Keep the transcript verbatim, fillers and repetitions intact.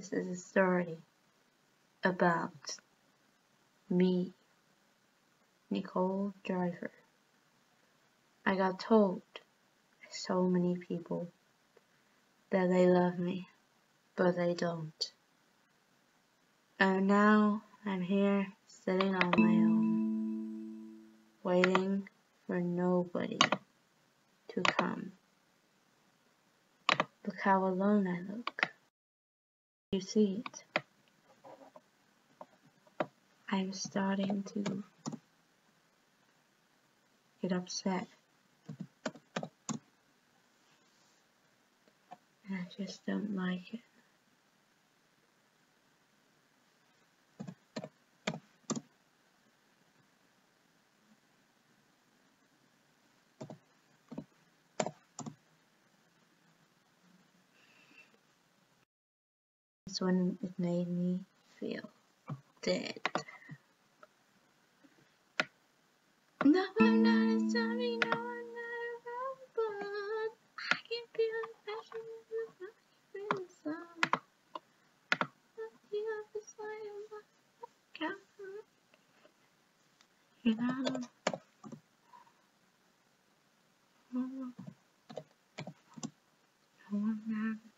This is a story about me, Nicole Driver. I got told by so many people that they love me, but they don't. And now I'm here sitting on my own, waiting for nobody to come. Look how alone I look. You see it. I'm starting to get upset. And I just don't like it. It's when it made me feel dead. No, I'm not a zombie, no, I'm not a robot. I can feel the passion in the feel the sun. The office light of my counter. You know, oh, oh, I'm not